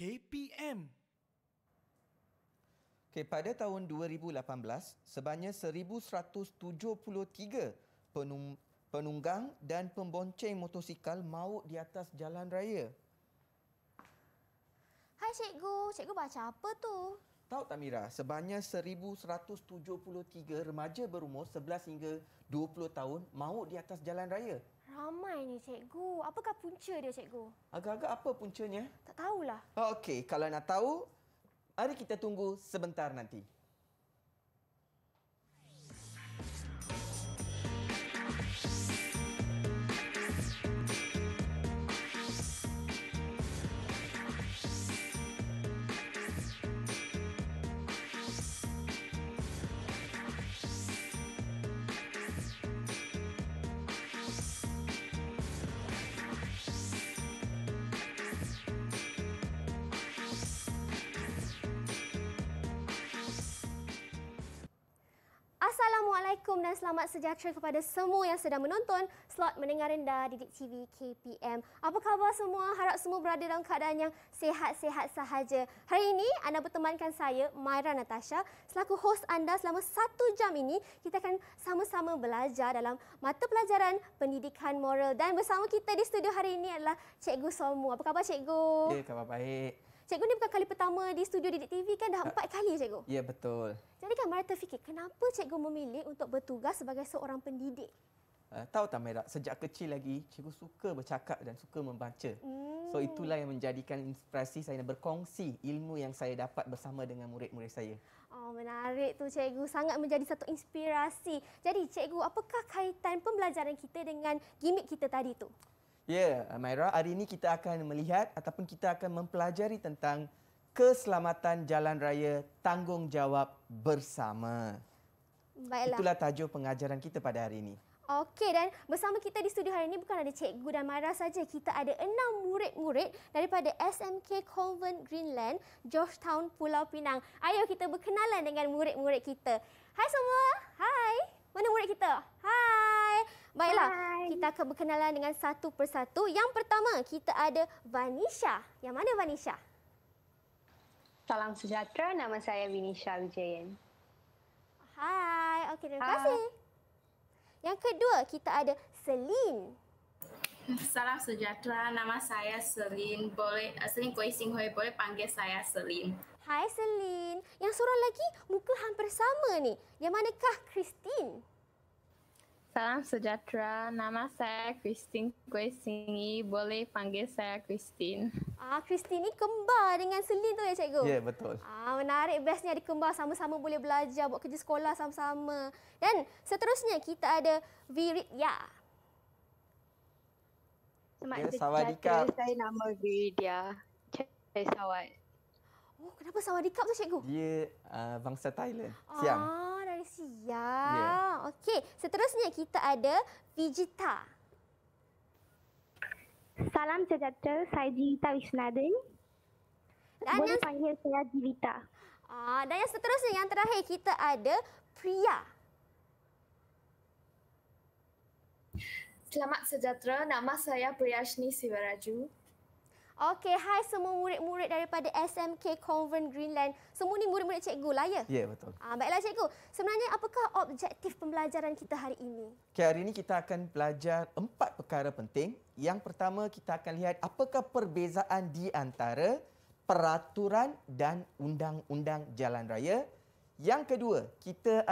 KPM. Okay, pada tahun 2018, sebanyak 1,173 penunggang dan pembonceng motosikal maut di atas jalan raya. Hai cikgu, cikgu baca apa tu? Tahu tak Mira, sebanyak 1,173 remaja berumur 11 hingga 20 tahun maut di atas jalan raya. Ramai ni cikgu. Apakah punca dia cikgu? Agak-agak apa puncanya? Tak tahulah. Okey, kalau nak tahu, mari kita tunggu sebentar nanti. Assalamualaikum dan selamat sejahtera kepada semua yang sedang menonton slot mendengar rendah Didik TV KPM. Apa khabar semua? Harap semua berada dalam keadaan yang sihat-sihat sahaja. Hari ini anda bertemankan saya, Myra Natasha, selaku hos anda selama 1 jam ini. Kita akan sama-sama belajar dalam mata pelajaran pendidikan moral. Dan bersama kita di studio hari ini adalah Cikgu Somu. Apa khabar Cikgu? Ya, khabar baik. Cikgu ni bukan kali pertama di studio Didik TV kan? Dah 4 kali Cikgu? Ya, betul. Jadi kan Myra terfikir, kenapa cikgu memilih untuk bertugas sebagai seorang pendidik? Tahu tak Mira, sejak kecil lagi cikgu suka bercakap dan suka membaca. So itulah yang menjadikan inspirasi saya berkongsi ilmu yang saya dapat bersama dengan murid-murid saya. Oh, menarik tu cikgu. Sangat menjadi satu inspirasi. Jadi cikgu, apakah kaitan pembelajaran kita dengan gimmick kita tadi tu? Ya, Myra, hari ini kita akan melihat ataupun kita akan mempelajari tentang keselamatan jalan raya, tanggungjawab bersama. Baiklah. Itulah tajuk pengajaran kita pada hari ini. Okey, dan bersama kita di studio hari ini bukan ada cikgu dan Myra saja. Kita ada 6 murid-murid daripada SMK Convent Greenland, Georgetown, Pulau Pinang. Ayo kita berkenalan dengan murid-murid kita. Hai semua. Hai. Mana murid kita? Hai. Baiklah, kita akan berkenalan dengan satu persatu. Yang pertama, kita ada Vanisha. Yang mana Vanisha? Salam sejahtera, nama saya Vinisha Wijayan. Hai, okey, terima kasih. Yang kedua, kita ada Selin. Salam sejahtera, nama saya Selin. Selin Kuih Sing Hui, boleh panggil saya Selin. Hai Selin. Yang seorang lagi muka hampir sama ni. Yang manakah Christine? Salam sejahtera, nama saya Christine Kuih Singi, boleh panggil saya Christine. Christine ni kembar dengan Selin tu ya cikgu? Ya, betul. Menarik, bestnya adik kembar sama-sama boleh belajar, buat kerja sekolah sama-sama. Dan seterusnya kita ada Viridya. Selamat Sawadikap. sejahtera, saya nama Vidya. Saya Sawat. Oh, kenapa Sawadikap tu cikgu? Dia bangsa Thailand, Siam. Dari Siam. Yeah. Okey, seterusnya kita ada Vijita. Salam sejahtera, saya Jivita Wisnaden. Boleh panggil saya Jivita. Dan yang seterusnya, yang terakhir kita ada Priya. Selamat sejahtera, nama saya Priyashni Siwaraju. Okey, hai semua murid-murid daripada SMK Convent Greenland. Semua ni murid-murid cikgu lah ya? Ya, betul. Baiklah cikgu, sebenarnya apakah objektif pembelajaran kita hari ini? Okay, hari ini kita akan belajar 4 perkara penting. Yang pertama, kita akan lihat apakah perbezaan di antara peraturan dan undang-undang jalan raya. Yang kedua, kita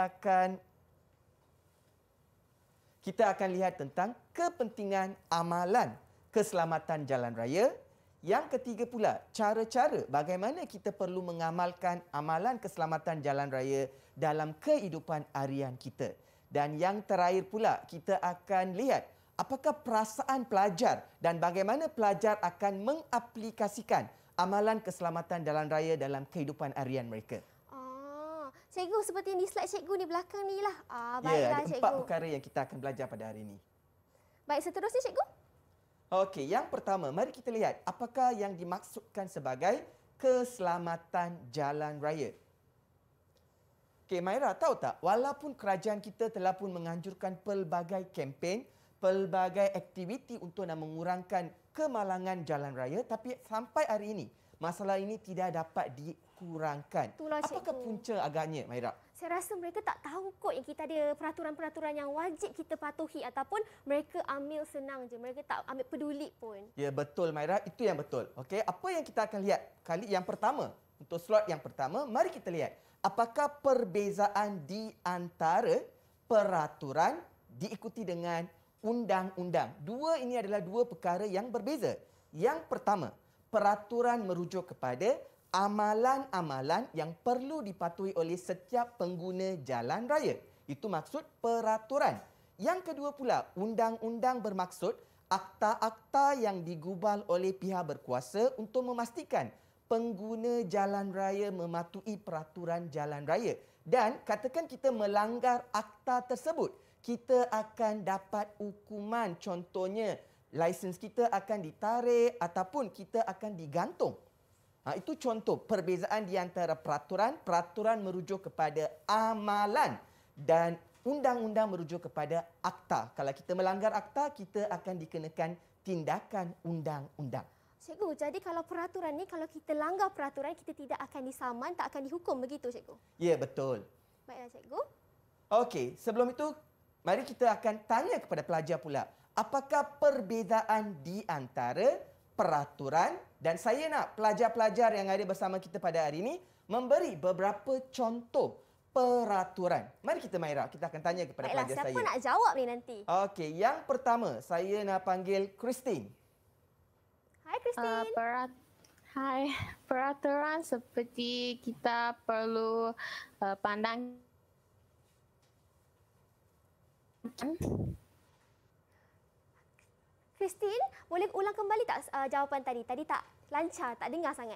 akan lihat tentang kepentingan amalan keselamatan jalan raya. Yang ketiga pula, cara-cara bagaimana kita perlu mengamalkan amalan keselamatan jalan raya dalam kehidupan harian kita. Dan yang terakhir pula, kita akan lihat apakah perasaan pelajar dan bagaimana pelajar akan mengaplikasikan amalan keselamatan jalan raya dalam kehidupan harian mereka. Cikgu, seperti di slide cikgu di belakang ni lah. Baiklah, ada 4 perkara yang kita akan belajar pada hari ini. Baik, seterusnya cikgu. Okey, yang pertama, mari kita lihat apakah yang dimaksudkan sebagai keselamatan jalan raya. Okey, Myra, tahu tak, walaupun kerajaan kita telah pun menganjurkan pelbagai kempen, pelbagai aktiviti untuk nak mengurangkan kemalangan jalan raya, tapi sampai hari ini masalah ini tidak dapat dikurangkan. Itulah, Apakah cikgu. punca agaknya, Maira? Saya rasa mereka tak tahu kot yang kita ada peraturan-peraturan yang wajib kita patuhi ataupun mereka ambil senang je. Mereka tak ambil peduli pun. Ya, betul, Maira. Itu yang betul. Okey, apa yang kita akan lihat kali yang pertama? Untuk slot yang pertama, mari kita lihat apakah perbezaan di antara peraturan diikuti dengan undang-undang. Dua ini adalah dua perkara yang berbeza. Yang pertama, peraturan merujuk kepada amalan-amalan yang perlu dipatuhi oleh setiap pengguna jalan raya. Itu maksud peraturan. Yang kedua pula, undang-undang bermaksud akta-akta yang digubal oleh pihak berkuasa untuk memastikan pengguna jalan raya mematuhi peraturan jalan raya. Dan katakan kita melanggar akta tersebut, kita akan dapat hukuman. Contohnya, lisens kita akan ditarik ataupun kita akan digantung. Itu contoh perbezaan di antara peraturan. Peraturan merujuk kepada amalan dan undang-undang merujuk kepada akta. Kalau kita melanggar akta, kita akan dikenakan tindakan undang-undang. Cikgu, jadi kalau peraturan ni, kalau kita langgar peraturan, kita tidak akan disaman, tak akan dihukum, begitu cikgu? Ya, betul. Baiklah cikgu. Okey, sebelum itu, mari kita akan tanya kepada pelajar pula. Apakah perbezaan di antara peraturan, dan saya nak pelajar-pelajar yang ada bersama kita pada hari ini memberi beberapa contoh peraturan. Mari kita, Maira, kita akan tanya kepada Baiklah, pelajar siapa saya. nak jawab ni nanti? Okey, yang pertama saya nak panggil Christine. Hai Christine. Peraturan seperti kita perlu pandang Christine, boleh ulang kembali tak jawapan tadi? Tadi tak lancar, tak dengar sangat.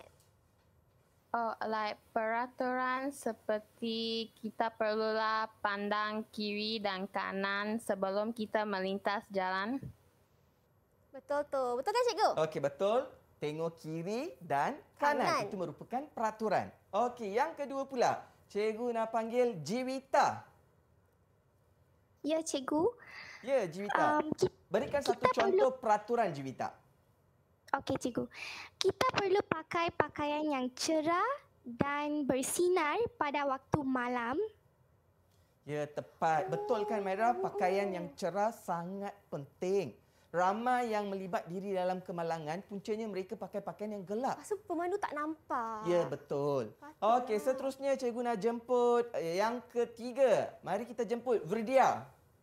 Peraturan seperti kita perlulah pandang kiri dan kanan sebelum kita melintas jalan. Betul tu. Betul kan cikgu? Okey, betul. Tengok kiri dan kanan. Itu merupakan peraturan. Okey, yang kedua pula. Cikgu nak panggil Jiwita. Ya, cikgu. Ya, Jiwita. Berikan satu contoh peraturan, Jiwita. Okey, cikgu. Kita perlu pakai pakaian yang cerah dan bersinar pada waktu malam. Ya, tepat. Betul kan, Maira? Pakaian yang cerah sangat penting. Ramai yang melibat diri dalam kemalangan, puncanya mereka pakai pakaian yang gelap. Pasal pemandu tak nampak. Ya, betul. Patutlah. Okey, seterusnya cikgu nak jemput yang ketiga. Mari kita jemput Verdia.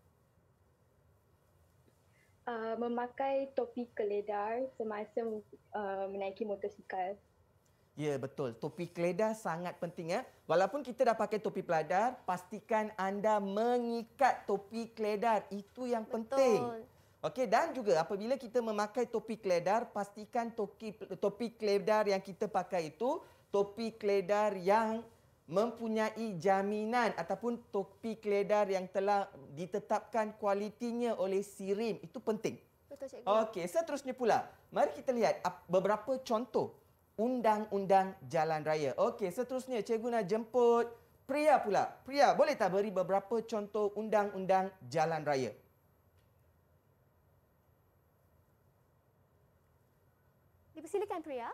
Memakai topi keledar semasa menaiki motosikal. Ya, betul. Topi keledar sangat penting. Walaupun kita dah pakai topi keledar, pastikan anda mengikat topi keledar. Itu yang penting. Okey, dan juga apabila kita memakai topi keledar, pastikan topi keledar yang kita pakai itu topi keledar yang mempunyai jaminan ataupun topi keledar yang telah ditetapkan kualitinya oleh SIRIM. Itu penting. Betul, cikgu. Okey, seterusnya pula, mari kita lihat beberapa contoh undang-undang jalan raya. Okey, seterusnya cikgu nak jemput Priya pula. Priya, boleh tak beri beberapa contoh undang-undang jalan raya? Dipersilakan Priya.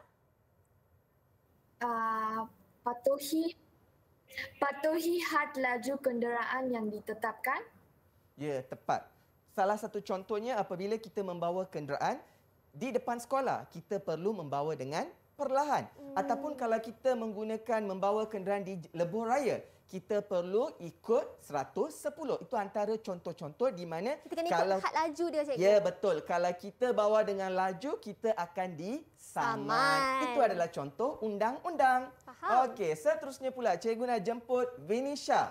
Patuhi had laju kenderaan yang ditetapkan. Ya, tepat. Salah satu contohnya apabila kita membawa kenderaan di depan sekolah, kita perlu membawa dengan perlahan. Ataupun kalau kita membawa kenderaan di lebuh raya, kita perlu ikut 110. Itu antara contoh-contoh di mana Kita kena ikut had laju dia, cikgu. Ya, betul. Kalau kita bawa dengan laju, kita akan disaman. Saman. Itu adalah contoh undang-undang. Faham. Okey, seterusnya pula cikgu nak jemput Vinisha.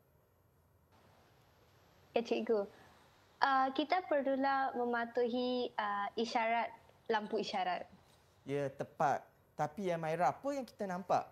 Ya, cikgu. Kita perlulah mematuhi isyarat, lampu isyarat. Ya, tepat. Tapi ya Maira, apa yang kita nampak?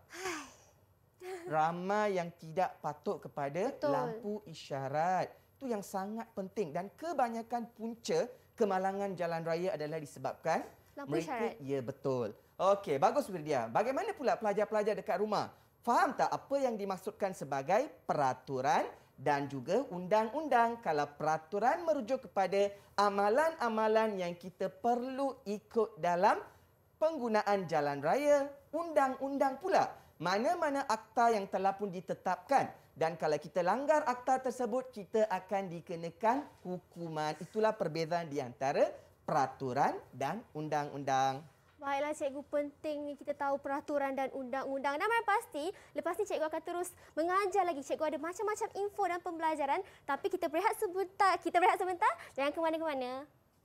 Ramai yang tidak patuh kepada lampu isyarat. Itu yang sangat penting dan kebanyakan punca kemalangan jalan raya adalah disebabkan Lampu isyarat. Ya, betul. Okey, bagus Wirdia. Bagaimana pula pelajar-pelajar dekat rumah? Faham tak apa yang dimaksudkan sebagai peraturan dan juga undang-undang? Kalau peraturan merujuk kepada amalan-amalan yang kita perlu ikut dalam penggunaan jalan raya, undang-undang pula. Mana-mana akta yang telah pun ditetapkan. Dan kalau kita langgar akta tersebut, kita akan dikenakan hukuman. Itulah perbezaan di antara peraturan dan undang-undang. Baiklah cikgu, penting kita tahu peraturan dan undang-undang. Dan yang pasti, lepas ni cikgu akan terus mengajar lagi. Cikgu ada macam-macam info dan pembelajaran. Tapi kita berehat sebentar. Jangan ke mana-mana.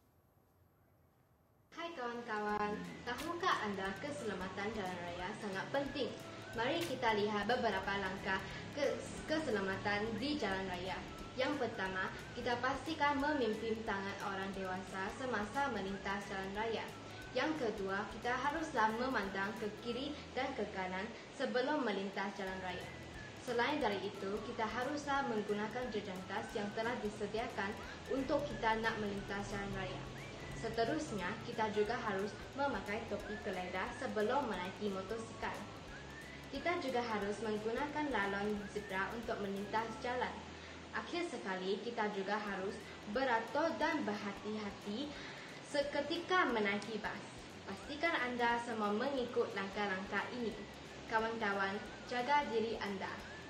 Hai kawan-kawan, tahukah anda keselamatan jalan raya sangat penting? Mari kita lihat beberapa langkah keselamatan di jalan raya. Yang pertama, kita pastikan memimpin tangan orang dewasa semasa melintas jalan raya. Yang kedua, kita haruslah memandang ke kiri dan ke kanan sebelum melintas jalan raya. Selain dari itu, kita haruslah menggunakan jejantas yang telah disediakan untuk kita nak melintas jalan raya. Seterusnya, kita juga harus memakai topi keledar sebelum menaiki motosikal. Kita juga harus menggunakan lalon zebra untuk melintas jalan. Akhir sekali, kita juga harus beratur dan berhati-hati seketika menaiki bas. Pastikan anda semua mengikut langkah-langkah ini. Kawan-kawan, jaga diri anda.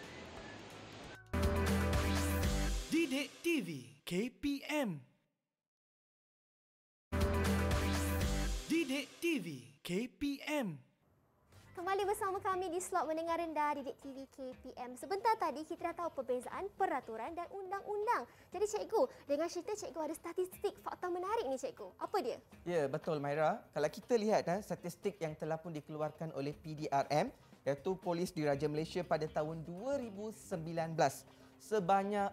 Didik TV KPM. Didik TV KPM. Kembali bersama kami di slot mendengar rendah Didik TV KPM. Sebentar tadi kita dah tahu perbezaan peraturan dan undang-undang. Jadi cikgu, dengan cerita cikgu ada statistik fakta menarik ni cikgu. Apa dia? Ya, betul Maira. Kalau kita lihat statistik yang telah pun dikeluarkan oleh PDRM, iaitu Polis Diraja Malaysia pada tahun 2019, sebanyak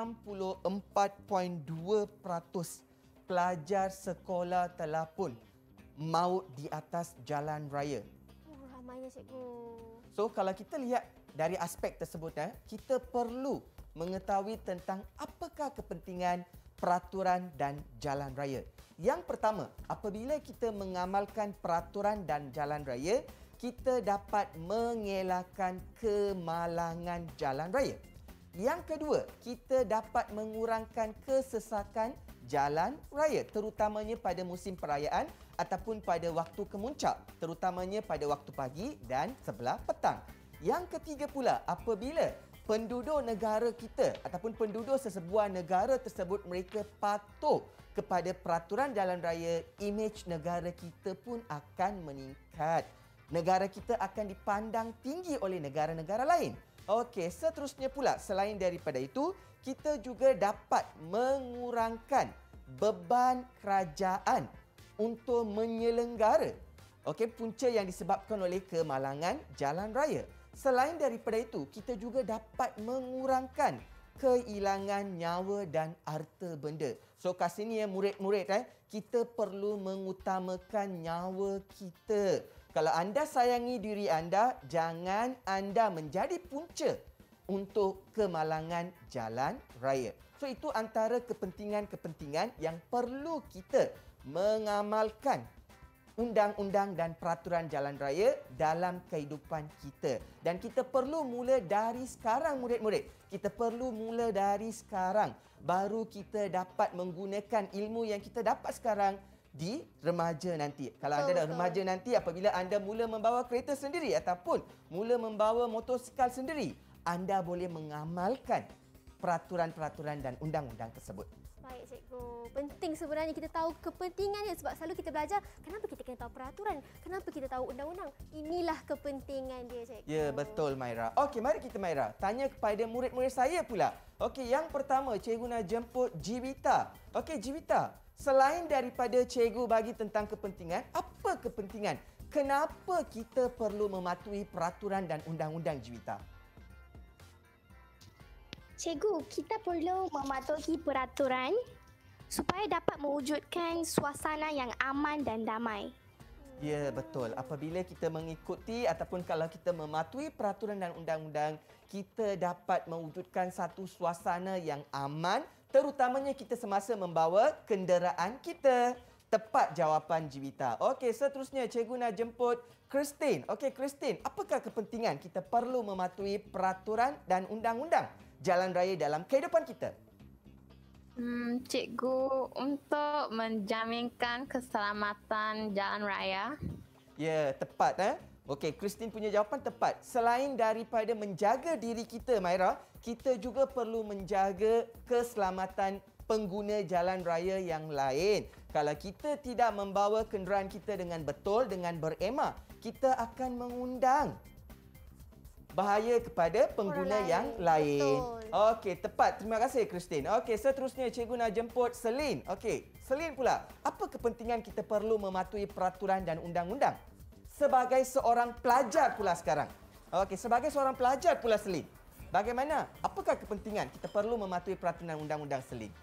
64.2% pelajar sekolah telah pun maut di atas jalan raya. Ramainya cikgu. So kalau kita lihat dari aspek tersebut, kita perlu mengetahui tentang apakah kepentingan peraturan dan jalan raya. Yang pertama, apabila kita mengamalkan peraturan dan jalan raya, kita dapat mengelakkan kemalangan jalan raya. Yang kedua, kita dapat mengurangkan kesesakan jalan raya, terutamanya pada musim perayaan ataupun pada waktu kemuncak, terutamanya pada waktu pagi dan sebelah petang. Yang ketiga pula, apabila penduduk negara kita ataupun penduduk sesebuah negara tersebut mereka patuh kepada peraturan jalan raya, imej negara kita pun akan meningkat. Negara kita akan dipandang tinggi oleh negara-negara lain. Okey, seterusnya pula, selain daripada itu, kita juga dapat mengurangkan beban kerajaan untuk menyelenggara punca yang disebabkan oleh kemalangan jalan raya. Selain daripada itu, kita juga dapat mengurangkan kehilangan nyawa dan harta benda. So kat sini murid-murid, kita perlu mengutamakan nyawa kita. Kalau anda sayangi diri anda, jangan anda menjadi punca untuk kemalangan jalan raya. So itu antara kepentingan-kepentingan yang perlu kita mengamalkan undang-undang dan peraturan jalan raya dalam kehidupan kita. Dan kita perlu mula dari sekarang murid-murid. Kita perlu mula dari sekarang. Baru kita dapat menggunakan ilmu yang kita dapat sekarang di remaja nanti. Kalau anda dah remaja nanti, apabila anda mula membawa kereta sendiri ataupun mula membawa motosikal sendiri, anda boleh mengamalkan peraturan-peraturan dan undang-undang tersebut. Baik cikgu, penting sebenarnya kita tahu kepentingannya sebab selalu kita belajar kenapa kita kena tahu peraturan, kenapa kita tahu undang-undang. Inilah kepentingan dia cikgu. Ya, betul Maira. Okey, mari kita Maira tanya kepada murid-murid saya pula. Okey, yang pertama cikgu nak jemput Jivita. Okey Jivita, selain daripada cikgu bagi tentang kepentingan, apa kepentingan? Kenapa kita perlu mematuhi peraturan dan undang-undang Jivita? Cikgu, kita perlu mematuhi peraturan supaya dapat mewujudkan suasana yang aman dan damai. Ya, betul. Apabila kita mengikuti ataupun kalau kita mematuhi peraturan dan undang-undang, kita dapat mewujudkan satu suasana yang aman, terutamanya kita semasa membawa kenderaan kita. Tepat jawapan Jivita. Okey, seterusnya cikgu nak jemput Christine. Okey, Christine, apakah kepentingan kita perlu mematuhi peraturan dan undang-undang jalan raya dalam kehidupan kita? Cikgu, untuk menjaminkan keselamatan jalan raya, Ya, tepat. Okey, Christine punya jawapan tepat. Selain daripada menjaga diri kita, Maira, kita juga perlu menjaga keselamatan pengguna jalan raya yang lain. Kalau kita tidak membawa kenderaan kita dengan betul, dengan beremak, kita akan mengundang bahaya kepada pengguna yang lain. Okey, tepat. Terima kasih, Christine. Okey, seterusnya cikgu nak jemput Selin. Okey, Selin pula. Apa kepentingan kita perlu mematuhi peraturan dan undang-undang? Sebagai seorang pelajar pula sekarang. Okey, sebagai seorang pelajar pula Selin. Bagaimana? Apakah kepentingan kita perlu mematuhi peraturan dan undang-undang, Selin?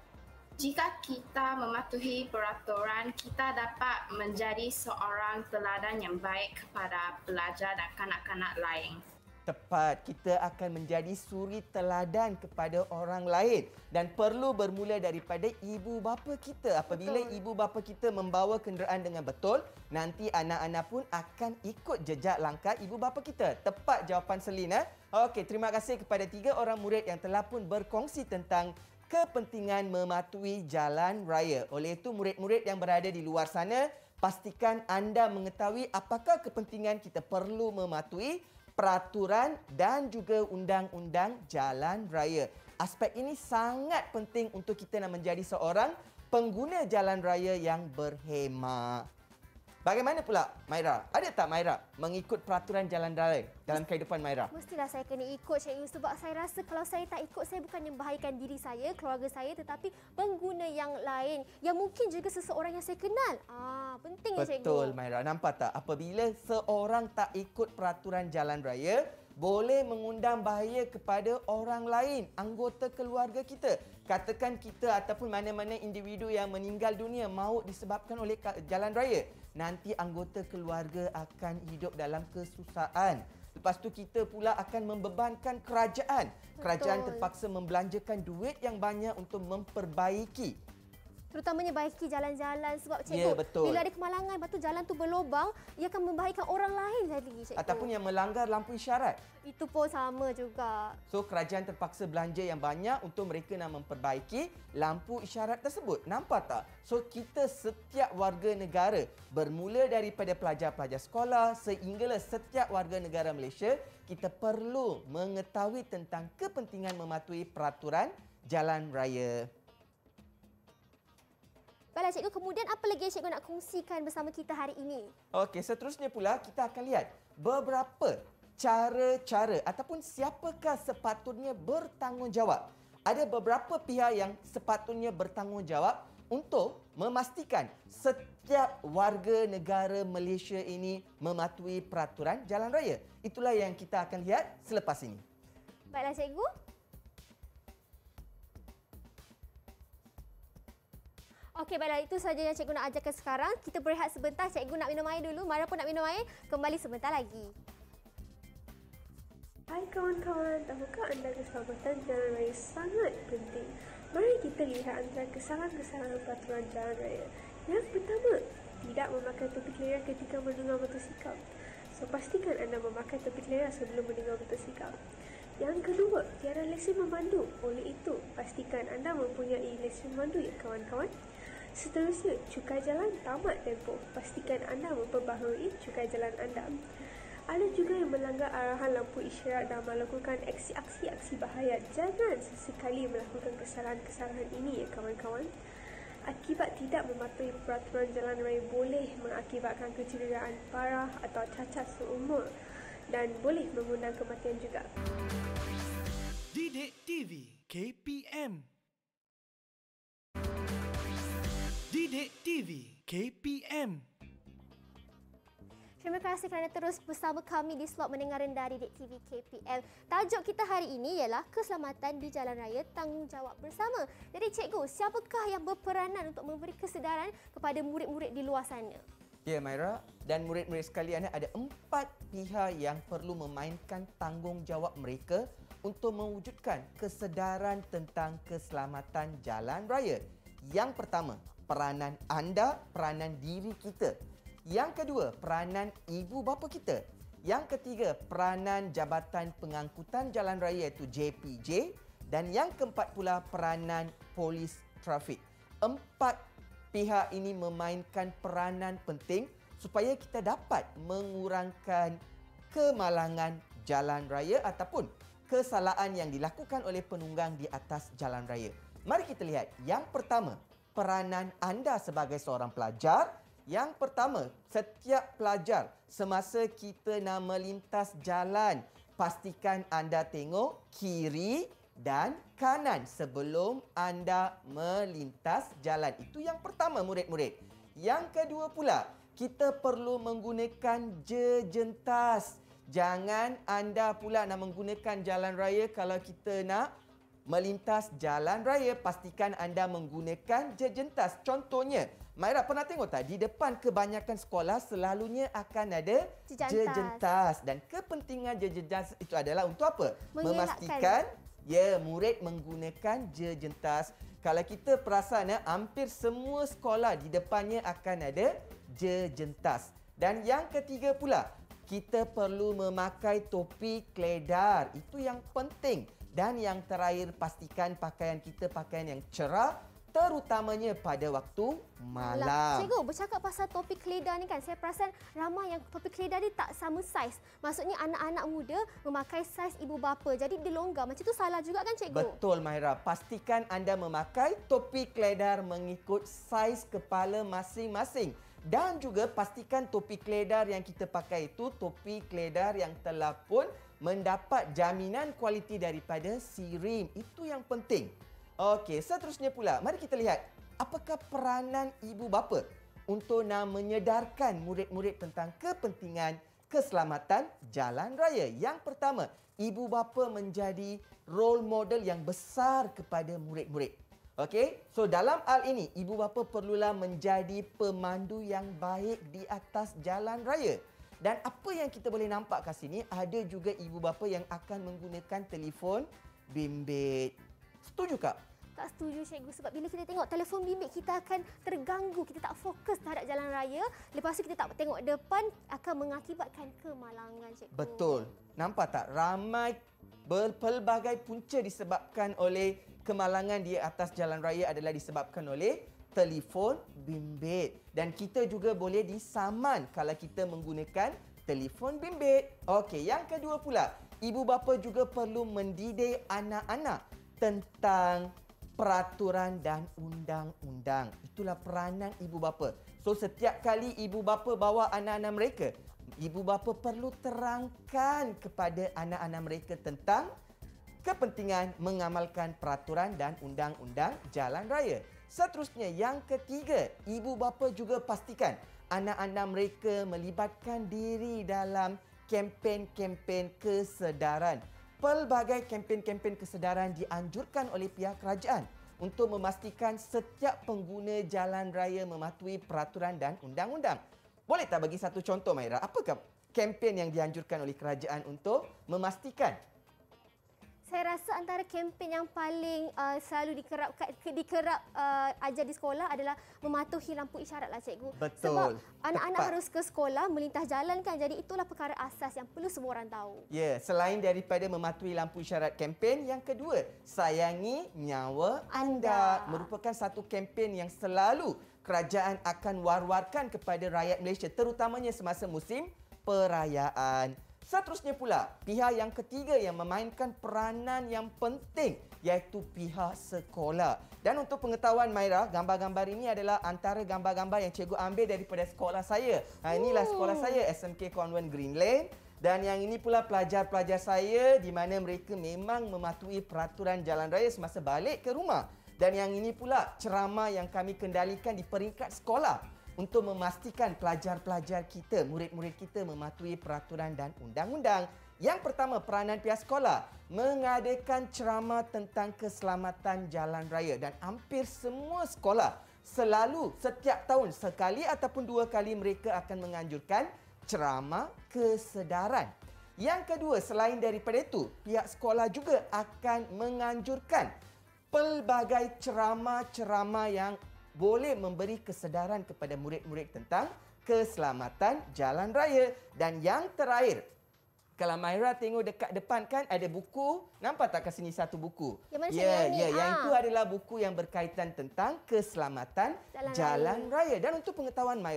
Jika kita mematuhi peraturan, kita dapat menjadi seorang teladan yang baik kepada pelajar dan kanak-kanak lain. Tepat, kita akan menjadi suri teladan kepada orang lain dan perlu bermula daripada ibu bapa kita. Apabila ibu bapa kita membawa kenderaan dengan betul, nanti anak-anak pun akan ikut jejak langkah ibu bapa kita. Tepat jawapan Selin. Okey, terima kasih kepada 3 orang murid yang telah pun berkongsi tentang kepentingan mematuhi jalan raya. Oleh itu, murid-murid yang berada di luar sana, pastikan anda mengetahui apakah kepentingan kita perlu mematuhi peraturan dan juga undang-undang jalan raya. Aspek ini sangat penting untuk kita nak menjadi seorang pengguna jalan raya yang berhemah. Bagaimana pula, Maira? Ada tak Maira mengikut peraturan jalan raya dalam kehidupan Maira? Mestilah saya kena ikut, cikgu, sebab saya rasa kalau saya tak ikut, saya bukan membahayakan diri saya, keluarga saya, tetapi pengguna yang lain yang mungkin juga seseorang yang saya kenal. Penting ya, cikgu. Betul, Maira. Nampak tak? Apabila seorang tak ikut peraturan jalan raya, boleh mengundang bahaya kepada orang lain, anggota keluarga kita. Katakan kita ataupun mana-mana individu yang meninggal dunia maut disebabkan oleh jalan raya. Nanti anggota keluarga akan hidup dalam kesusahan. Lepas tu kita pula akan membebankan kerajaan. Kerajaan terpaksa membelanjakan duit yang banyak untuk memperbaiki, terutamanya baiki jalan-jalan, sebab cikgu, bila ada kemalangan, lepas tu jalan tu berlubang, ia akan membahayakan orang lain lagi, cikgu. Ataupun yang melanggar lampu isyarat. Itu pun sama juga. So, kerajaan terpaksa belanja yang banyak untuk mereka nak memperbaiki lampu isyarat tersebut. Nampak tak? So, kita setiap warga negara, bermula daripada pelajar-pelajar sekolah sehinggalah setiap warga negara Malaysia, kita perlu mengetahui tentang kepentingan mematuhi peraturan jalan raya. Baiklah, cikgu, kemudian apa lagi yang cikgu nak kongsikan bersama kita hari ini? Okey, seterusnya pula kita akan lihat beberapa cara-cara ataupun siapakah sepatutnya bertanggungjawab. Ada beberapa pihak yang sepatutnya bertanggungjawab untuk memastikan setiap warga negara Malaysia ini mematuhi peraturan jalan raya. Itulah yang kita akan lihat selepas ini. Baiklah, cikgu. Okey, baiklah, itu saja yang cikgu nak ajarkan sekarang. Kita berehat sebentar. Cikgu nak minum air dulu. Mara pun nak minum air. Kembali sebentar lagi. Hai kawan-kawan, tahukah anda keselamatan jalan raya sangat penting? Mari kita lihat antara kesalahan-kesalahan peraturan jalan raya. Yang pertama, tidak memakai topi kelera ketika menunggang motosikal. So, pastikan anda memakai topi kelera sebelum menunggang motosikal. Yang kedua, tiada lesen memandu. Oleh itu, pastikan anda mempunyai lesen memandu ya kawan-kawan. Seterusnya, cukai jalan tamat tempoh. Pastikan anda memperbaharui cukai jalan anda. Ada juga yang melanggar arahan lampu isyarat dan melakukan aksi-aksi bahaya. Jangan sesekali melakukan kesalahan-kesalahan ini ya kawan-kawan. Akibat tidak mematuhi peraturan jalan raya boleh mengakibatkan kecederaan parah atau cacat seumur dan boleh mengundang kematian juga. Didik TV KPM. Didik TV KPM. Terima kasih kerana terus bersama kami di slot mendengar rendah Didik TV KPM. Tajuk kita hari ini ialah keselamatan di jalan raya, tanggungjawab bersama. Jadi cikgu, siapakah yang berperanan untuk memberi kesedaran kepada murid-murid di luar sana? Ya, Maira, dan murid-murid sekalian, ada 4 pihak yang perlu memainkan tanggungjawab mereka untuk mewujudkan kesedaran tentang keselamatan jalan raya. Yang pertama, peranan anda, peranan diri kita. Yang kedua, peranan ibu bapa kita. Yang ketiga, peranan Jabatan Pengangkutan Jalan Raya iaitu JPJ. Dan yang keempat pula, peranan polis trafik. 4 pihak ini memainkan peranan penting supaya kita dapat mengurangkan kemalangan jalan raya ataupun kesalahan yang dilakukan oleh penunggang di atas jalan raya. Mari kita lihat. Yang pertama, peranan anda sebagai seorang pelajar. Yang pertama, setiap pelajar semasa kita nak melintas jalan, pastikan anda tengok kiri dan kanan sebelum anda melintas jalan. Itu yang pertama, murid-murid. Yang kedua pula, kita perlu menggunakan jejentas. Jangan anda pula nak menggunakan jalan raya kalau kita nak melintas jalan raya. Pastikan anda menggunakan jejentas. Contohnya, Maira pernah tengok tak? Di depan kebanyakan sekolah selalunya akan ada jejentas. Dan kepentingan jejentas itu adalah untuk apa? Memastikan murid menggunakan jejentas. Kalau kita perasan, hampir semua sekolah di depannya akan ada jejentas. Dan yang ketiga pula, kita perlu memakai topi keledar. Itu yang penting. Dan yang terakhir, pastikan pakaian kita pakaian yang cerah, terutamanya pada waktu malam. Cikgu, bercakap pasal topi keledar ni kan, saya perasan ramai yang topi keledar ni tak sama saiz. Maksudnya anak-anak muda memakai saiz ibu bapa. Jadi dia longgar. Macam tu salah juga kan, cikgu? Betul, Maira. Pastikan anda memakai topi keledar mengikut saiz kepala masing-masing. Dan juga pastikan topi keledar yang kita pakai itu topi keledar yang telah pun mendapat jaminan kualiti daripada SIRIM. Itu yang penting. Okey, seterusnya pula, mari kita lihat apakah peranan ibu bapa untuk nak menyedarkan murid-murid tentang kepentingan keselamatan jalan raya. Yang pertama, ibu bapa menjadi role model yang besar kepada murid-murid. Okey, so dalam hal ini, ibu bapa perlulah menjadi pemandu yang baik di atas jalan raya. Dan apa yang kita boleh nampak kat sini, ada juga ibu bapa yang akan menggunakan telefon bimbit. Setuju tak? Tak setuju, cikgu. Sebab bila kita tengok telefon bimbit, kita akan terganggu. Kita tak fokus terhadap jalan raya. Lepas tu kita tak tengok depan, akan mengakibatkan kemalangan, cikgu. Betul. Nampak tak? Ramai pelbagai punca disebabkan oleh kemalangan di atas jalan raya adalah disebabkan oleh telefon bimbit. Dan kita juga boleh disaman kalau kita menggunakan telefon bimbit. Okey, yang kedua pula, ibu bapa juga perlu mendidik anak-anak tentang peraturan dan undang-undang. Itulah peranan ibu bapa. So, setiap kali ibu bapa bawa anak-anak mereka, ibu bapa perlu terangkan kepada anak-anak mereka tentang kepentingan mengamalkan peraturan dan undang-undang jalan raya. Seterusnya, yang ketiga, ibu bapa juga pastikan anak-anak mereka melibatkan diri dalam kempen-kempen kesedaran. Pelbagai kempen-kempen kesedaran dianjurkan oleh pihak kerajaan untuk memastikan setiap pengguna jalan raya mematuhi peraturan dan undang-undang. Boleh tak bagi satu contoh, Maira? Apakah kempen yang dianjurkan oleh kerajaan untuk memastikan? Saya rasa antara kempen yang paling selalu dikerap ajar di sekolah adalah mematuhi lampu isyarat lah, cikgu. Betul. Sebab anak-anak harus ke sekolah, melintas jalan kan. Jadi itulah perkara asas yang perlu semua orang tahu. Ya, selain daripada mematuhi lampu isyarat kempen, yang kedua, sayangi nyawa anda. Merupakan satu kempen yang selalu kerajaan akan war-warkan kepada rakyat Malaysia, terutamanya semasa musim perayaan. Seterusnya pula, pihak yang ketiga yang memainkan peranan yang penting iaitu pihak sekolah. Dan untuk pengetahuan Maira, gambar-gambar ini adalah antara gambar-gambar yang cikgu ambil daripada sekolah saya. Inilah sekolah saya, SMK Convent Green Lane. Dan yang ini pula pelajar-pelajar saya di mana mereka memang mematuhi peraturan jalan raya semasa balik ke rumah. Dan yang ini pula ceramah yang kami kendalikan di peringkat sekolah untuk memastikan pelajar-pelajar kita, murid-murid kita mematuhi peraturan dan undang-undang. Yang pertama, peranan pihak sekolah mengadakan ceramah tentang keselamatan jalan raya. Dan hampir semua sekolah selalu setiap tahun sekali ataupun dua kali mereka akan menganjurkan ceramah kesedaran. Yang kedua, selain daripada itu, pihak sekolah juga akan menganjurkan pelbagai ceramah-ceramah yang boleh memberi kesedaran kepada murid-murid tentang keselamatan jalan raya. Dan yang terakhir, kalau Maira tengok dekat depan kan ada buku, nampak tak kat sini satu buku? Yang mana yang itu adalah buku yang berkaitan tentang keselamatan jalan raya. Dan untuk pengetahuan Maira,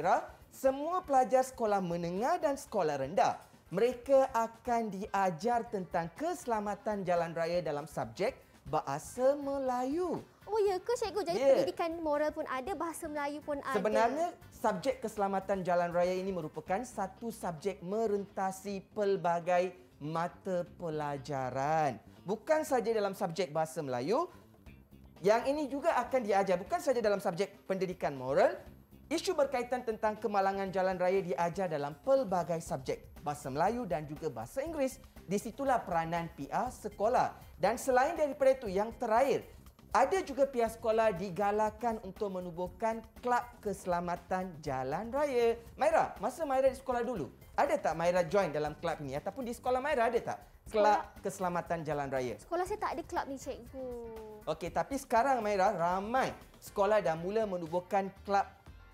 semua pelajar sekolah menengah dan sekolah rendah, mereka akan diajar tentang keselamatan jalan raya dalam subjek Bahasa Melayu. Oh ya ke cikgu? Jadi pendidikan moral pun ada, bahasa Melayu pun ada. Sebenarnya subjek keselamatan jalan raya ini merupakan satu subjek merentasi pelbagai mata pelajaran. Bukan saja dalam subjek Bahasa Melayu, yang ini juga akan diajar bukan saja dalam subjek pendidikan moral. Isu berkaitan tentang kemalangan jalan raya diajar dalam pelbagai subjek Bahasa Melayu dan juga Bahasa Inggeris. Di situlah peranan pihak sekolah. Dan selain daripada itu, yang terakhir, ada juga pihak sekolah digalakkan untuk menubuhkan Kelab Keselamatan Jalan Raya. Maira, masa Maira di sekolah dulu, ada tak Maira join dalam kelab ini? Ataupun di sekolah Maira ada tak Kelab Keselamatan Jalan Raya? Sekolah saya tak ada kelab ni cikgu. Okey, tapi sekarang Maira, ramai sekolah dah mula menubuhkan Kelab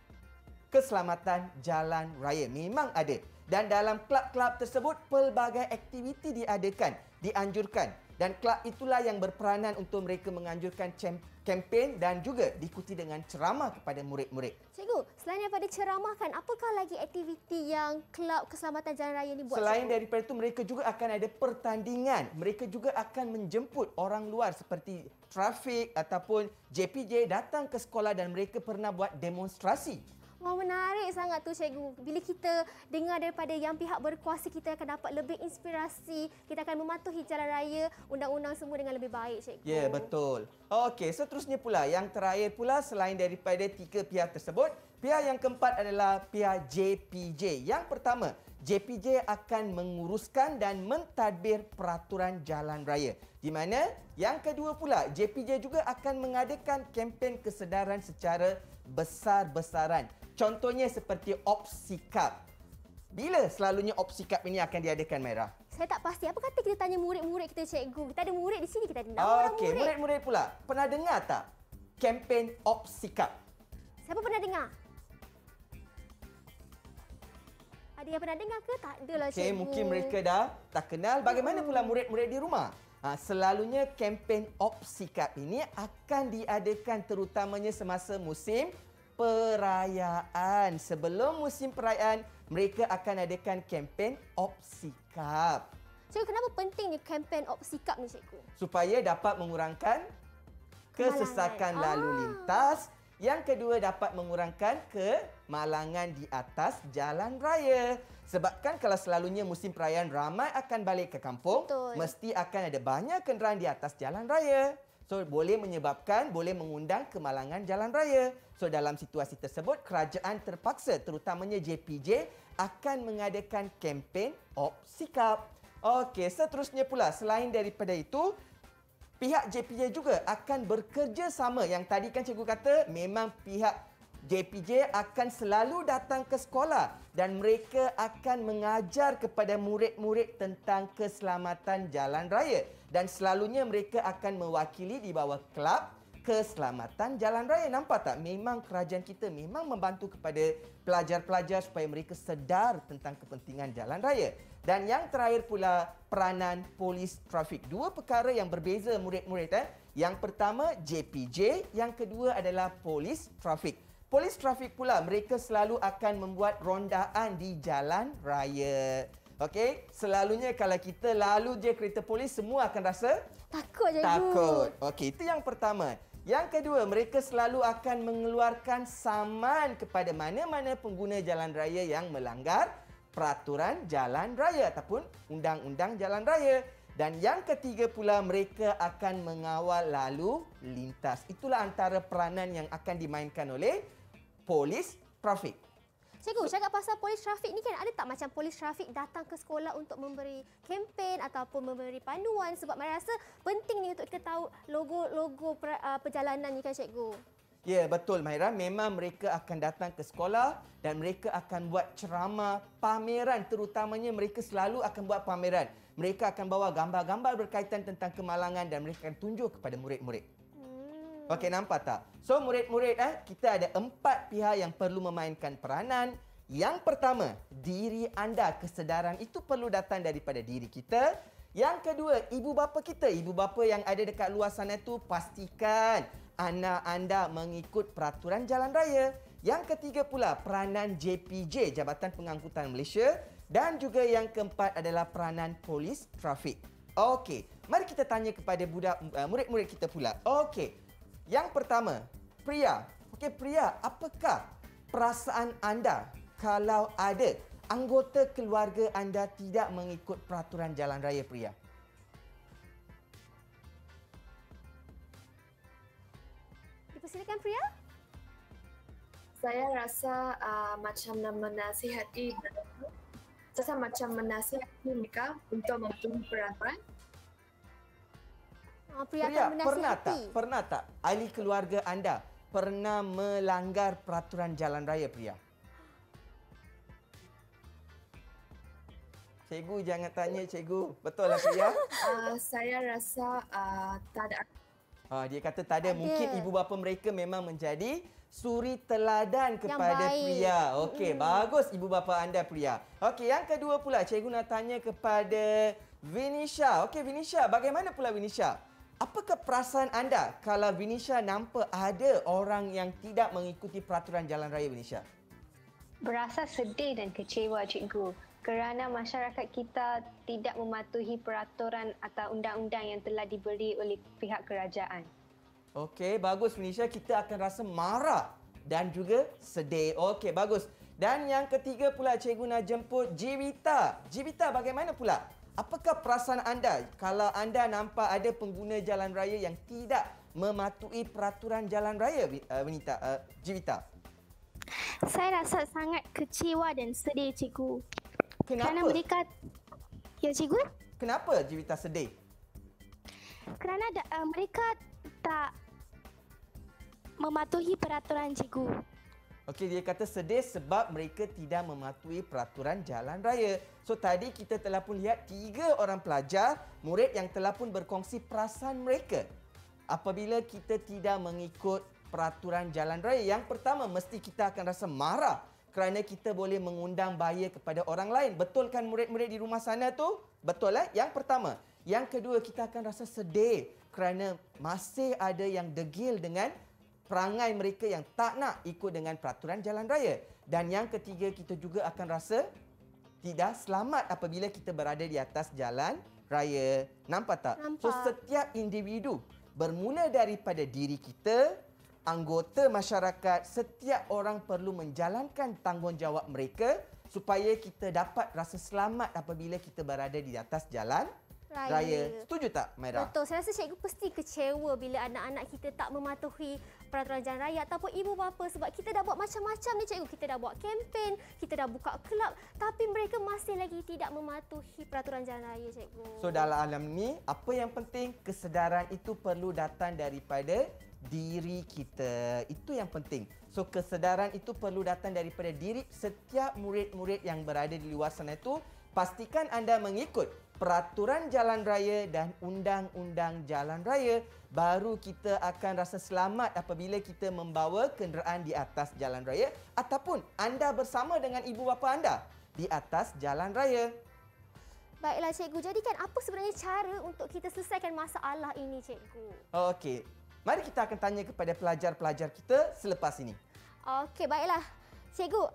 Keselamatan Jalan Raya. Memang ada. Dan dalam kelab-kelab tersebut, pelbagai aktiviti diadakan, dianjurkan. Dan kelab itulah yang berperanan untuk mereka menganjurkan kempen dan juga diikuti dengan ceramah kepada murid-murid. Cikgu, selain daripada ceramah kan, apakah lagi aktiviti yang Kelab Keselamatan Jalan Raya ni buat? Selain daripada itu, mereka juga akan ada pertandingan. Mereka juga akan menjemput orang luar seperti trafik ataupun JPJ datang ke sekolah dan mereka pernah buat demonstrasi. Wah, menarik sangat tu cikgu. Bila kita dengar daripada yang pihak berkuasa, kita akan dapat lebih inspirasi. Kita akan mematuhi jalan raya, undang-undang semua dengan lebih baik, cikgu. Ya, betul. Okey, seterusnya pula, yang terakhir pula selain daripada tiga pihak tersebut, pihak yang keempat adalah pihak JPJ. Yang pertama, JPJ akan menguruskan dan mentadbir peraturan jalan raya. Di mana yang kedua pula, JPJ juga akan mengadakan kempen kesedaran secara besar-besaran. Contohnya seperti Opsikap. Bila selalunya Opsikap ini akan diadakan, Maira? Saya tak pasti. Apa kata kita tanya murid-murid kita, cikgu? Kita ada murid di sini, kita ada Okey, murid-murid pula. Pernah dengar tak kempen Opsikap? Siapa pernah dengar? Ada yang pernah dengar ke? Tak adalah, cikgu. Okey, mungkin mereka dah tak kenal. Bagaimana pula murid-murid di rumah? Selalunya kempen Opsikap ini akan diadakan terutamanya semasa musim perayaan. Sebelum musim perayaan, mereka akan adakan kempen Opsikap. Cikgu, kenapa pentingnya kempen Opsikap ni, cikgu? Supaya dapat mengurangkan kesesakan lalu lintas. Yang kedua, dapat mengurangkan kemalangan di atas jalan raya. Sebabkan kalau selalunya musim perayaan ramai akan balik ke kampung, mesti akan ada banyak kenderaan di atas jalan raya. So, boleh menyebabkan, boleh mengundang kemalangan jalan raya. So, dalam situasi tersebut, kerajaan terpaksa, terutamanya JPJ, akan mengadakan kempen Opsikap. Okey, seterusnya pula, selain daripada itu, pihak JPJ juga akan bekerjasama. Yang tadi kan cikgu kata, memang pihak JPJ akan selalu datang ke sekolah dan mereka akan mengajar kepada murid-murid tentang keselamatan jalan raya. Dan selalunya mereka akan mewakili di bawah Kelab Keselamatan Jalan Raya. Nampak tak? Memang kerajaan kita memang membantu kepada pelajar-pelajar supaya mereka sedar tentang kepentingan jalan raya. Dan yang terakhir pula, peranan polis trafik. Dua perkara yang berbeza murid-murid. Yang pertama JPJ, yang kedua adalah polis trafik. Polis trafik pula, mereka selalu akan membuat rondaan di jalan raya. Okey, selalunya kalau kita lalu je kereta polis, semua akan rasa takut, cikgu. Takut. Okey, itu yang pertama. Yang kedua, mereka selalu akan mengeluarkan saman kepada mana-mana pengguna jalan raya yang melanggar peraturan jalan raya ataupun undang-undang jalan raya. Dan yang ketiga pula, mereka akan mengawal lalu lintas. Itulah antara peranan yang akan dimainkan oleh polis trafik. Cikgu, cakap pasal polis trafik ni kan, ada tak macam polis trafik datang ke sekolah untuk memberi kempen ataupun memberi panduan? Sebab saya rasa penting ni untuk kita tahu logo-logo perjalanan ni kan, cikgu. Ya, betul Mahira. Memang mereka akan datang ke sekolah dan mereka akan buat ceramah, pameran. Terutamanya mereka selalu akan buat pameran. Mereka akan bawa gambar-gambar berkaitan tentang kemalangan dan mereka akan tunjuk kepada murid-murid. Okey, nampak tak? So, murid-murid, kita ada 4 pihak yang perlu memainkan peranan. Yang pertama, diri anda. Kesedaran itu perlu datang daripada diri kita. Yang kedua, ibu bapa kita. Ibu bapa yang ada dekat luar sana tu, pastikan anak anda mengikut peraturan jalan raya. Yang ketiga pula peranan JPJ, Jabatan Pengangkutan Malaysia. Dan juga yang keempat adalah peranan polis trafik. Okey, mari kita tanya kepada murid-murid kita pula. Okey, yang pertama, Priya. Okey, Priya, apakah perasaan anda kalau ada anggota keluarga anda tidak mengikut peraturan jalan raya, Priya? Dipersilakan, Priya. Saya rasa macam menasihati mereka untuk mematuhi peraturan. Priya, pernah tak ahli keluarga anda pernah melanggar peraturan jalan raya, Priya? Cikgu jangan tanya, cikgu. Betul lah, Priya? Saya rasa tak ada. Dia kata tak ada. Mungkin ibu bapa mereka memang menjadi suri teladan kepada Priya. Okey, bagus ibu bapa anda, Priya. Okey, yang kedua pula cikgu nak tanya kepada Vinisha. Okey, Vinisha, bagaimana pula Vinisha? Apakah perasaan anda kalau Vinisha nampak ada orang yang tidak mengikuti peraturan jalan raya, Vinisha? Berasa sedih dan kecewa, cikgu. Kerana masyarakat kita tidak mematuhi peraturan atau undang-undang yang telah diberi oleh pihak kerajaan. Okey, bagus Vinisha. Kita akan rasa marah dan juga sedih. Okey, bagus. Dan yang ketiga pula cikgu nak jemput Jivita. Jivita, bagaimana pula? Apakah perasaan anda kalau anda nampak ada pengguna jalan raya yang tidak mematuhi peraturan jalan raya, Jivita? Saya rasa sangat kecewa dan sedih, cikgu. Kenapa? Kerana mereka... Ya, cikgu? Kenapa Jivita sedih? Kerana mereka tak mematuhi peraturan, cikgu. Okey, dia kata sedih sebab mereka tidak mematuhi peraturan jalan raya. So, tadi kita telah pun lihat 3 orang pelajar, murid yang telah pun berkongsi perasaan mereka apabila kita tidak mengikut peraturan jalan raya. Yang pertama, mesti kita akan rasa marah kerana kita boleh mengundang bahaya kepada orang lain. Betul kan murid-murid di rumah sana tu? Betul lah. Yang pertama. Yang kedua, kita akan rasa sedih kerana masih ada yang degil dengan perangai mereka yang tak nak ikut dengan peraturan jalan raya. Dan yang ketiga, kita juga akan rasa tidak selamat apabila kita berada di atas jalan raya. Nampak tak? So, setiap individu bermula daripada diri kita, anggota masyarakat, setiap orang perlu menjalankan tanggungjawab mereka supaya kita dapat rasa selamat apabila kita berada di atas jalan raya. Setuju tak, Maira? Betul. Saya rasa cikgu pasti kecewa bila anak-anak kita tak mematuhi peraturan jalan raya ataupun ibu bapa, sebab kita dah buat macam-macam ni, cikgu. Kita dah buat kempen, kita dah buka kelab, tapi mereka masih lagi tidak mematuhi peraturan jalan raya, cikgu. So, dalam alam ni, apa yang penting, kesedaran itu perlu datang daripada diri kita. Itu yang penting. So, kesedaran itu perlu datang daripada diri setiap murid-murid yang berada di luar sana itu. Pastikan anda mengikut peraturan jalan raya dan undang-undang jalan raya. Baru kita akan rasa selamat apabila kita membawa kenderaan di atas jalan raya ataupun anda bersama dengan ibu bapa anda di atas jalan raya. Baiklah, cikgu. Jadi kan apa sebenarnya cara untuk kita selesaikan masalah ini, cikgu? Okey. Mari kita akan tanya kepada pelajar-pelajar kita selepas ini. Okey, baiklah. Cikgu,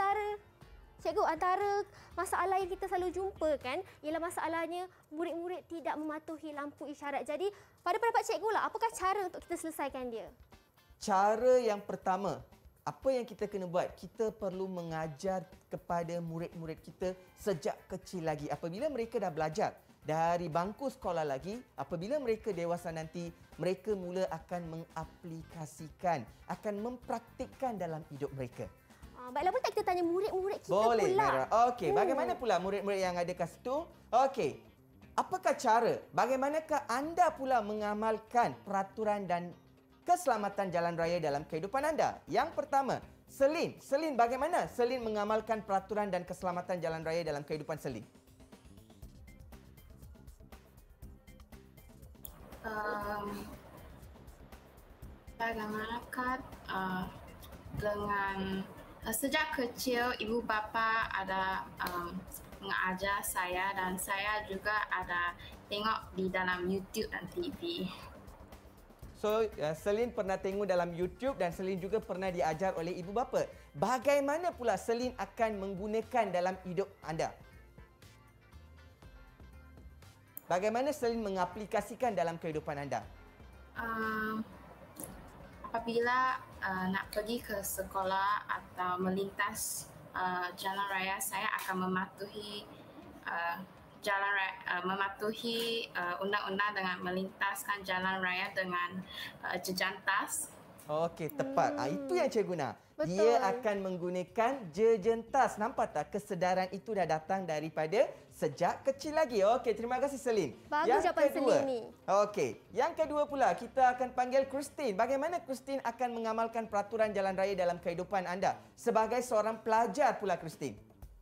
antara masalah yang kita selalu jumpa kan ialah masalahnya murid-murid tidak mematuhi lampu isyarat. Jadi, pada pendapat cikgu lah, apakah cara untuk kita selesaikan dia? Cara yang pertama, apa yang kita kena buat? Kita perlu mengajar kepada murid-murid kita sejak kecil lagi. Apabila mereka dah belajar dari bangku sekolah lagi, apabila mereka dewasa nanti, mereka mula akan mengaplikasikan, akan mempraktikkan dalam hidup mereka. Baiklah, boleh tak kita tanya murid-murid kita boleh, pula? Boleh, Mira. Okey, bagaimana pula murid-murid yang ada kat situ? Okey, apakah cara? Bagaimanakah anda pula mengamalkan peraturan dan keselamatan jalan raya dalam kehidupan anda? Yang pertama, Selin. Selin, bagaimana Selin mengamalkan peraturan dan keselamatan jalan raya dalam kehidupan Selin? Bagaimanakah dengan sejak kecil ibu bapa ada mengajar saya dan saya juga ada tengok di dalam YouTube dan TV. So, Selin pernah tengok dalam YouTube dan Selin juga pernah diajar oleh ibu bapa. Bagaimana pula Selin akan menggunakan dalam hidup anda? Bagaimana Selin mengaplikasikan dalam kehidupan anda? Apabila nak pergi ke sekolah atau melintas jalan raya, saya akan mematuhi mematuhi undang-undang dengan melintaskan jalan raya dengan jejantas. Okey, tepat. Itu yang cikgu nak. Betul. Dia akan menggunakan jejantas. Nampak tak kesedaran itu dah datang daripada sejak kecil lagi. Okey, terima kasih Selin. Bagus jawapan Selin ni. Okey, yang kedua pula kita akan panggil Christine. Bagaimana Christine akan mengamalkan peraturan jalan raya dalam kehidupan anda sebagai seorang pelajar pula Christine?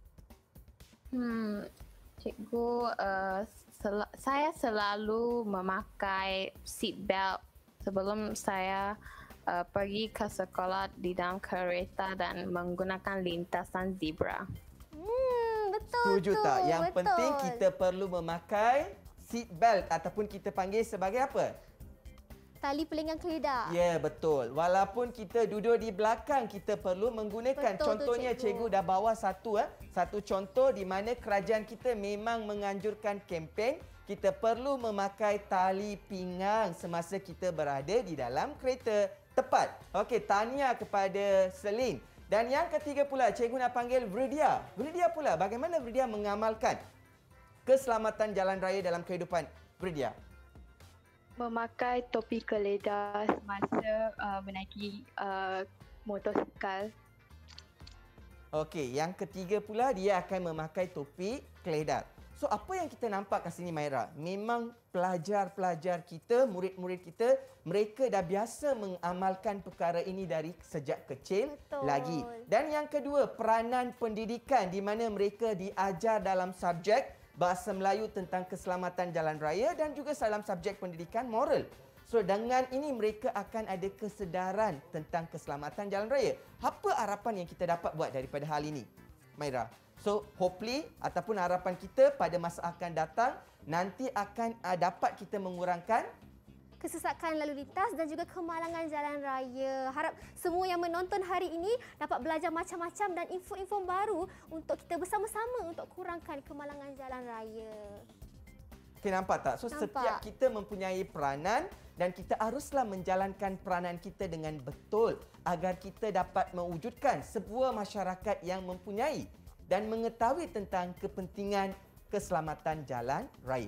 Cikgu, saya selalu memakai seat belt sebelum saya pergi ke sekolah di dalam kereta dan menggunakan lintasan zebra. Betul. Setuju tak? Yang penting kita perlu memakai seat belt ataupun kita panggil sebagai apa? Tali pelenggang keledar. Ya, betul. Walaupun kita duduk di belakang, kita perlu menggunakan. Betul Contohnya, cikgu dah bawa satu contoh di mana kerajaan kita memang menganjurkan kempen kita perlu memakai tali pinggang semasa kita berada di dalam kereta. Tepat. Okey, tahniah kepada Selin. Dan yang ketiga pula, cikgu nak panggil Vridia. Vridia pula, bagaimana Vridia mengamalkan keselamatan jalan raya dalam kehidupan Vridia? Memakai topi keledar semasa menaiki motosikal. Okey, yang ketiga pula dia akan memakai topi keledar. So apa yang kita nampak kat sini Maira, memang pelajar-pelajar kita, murid-murid kita, mereka dah biasa mengamalkan perkara ini dari sejak kecil. Betul. Lagi. Dan yang kedua, peranan pendidikan di mana mereka diajar dalam subjek Bahasa Melayu tentang keselamatan jalan raya dan juga dalam subjek pendidikan moral. So dengan ini mereka akan ada kesedaran tentang keselamatan jalan raya. Apa harapan yang kita dapat buat daripada hal ini, Maira? So hopefully ataupun harapan kita pada masa akan datang nanti akan dapat kita mengurangkan kesesakan lalu lintas dan juga kemalangan jalan raya. Harap semua yang menonton hari ini dapat belajar macam-macam dan info-info baru untuk kita bersama-sama untuk kurangkan kemalangan jalan raya. Okay, nampak tak? So setiap kita mempunyai peranan dan kita haruslah menjalankan peranan kita dengan betul agar kita dapat mewujudkan sebuah masyarakat yang mempunyai dan mengetahui tentang kepentingan keselamatan jalan raya.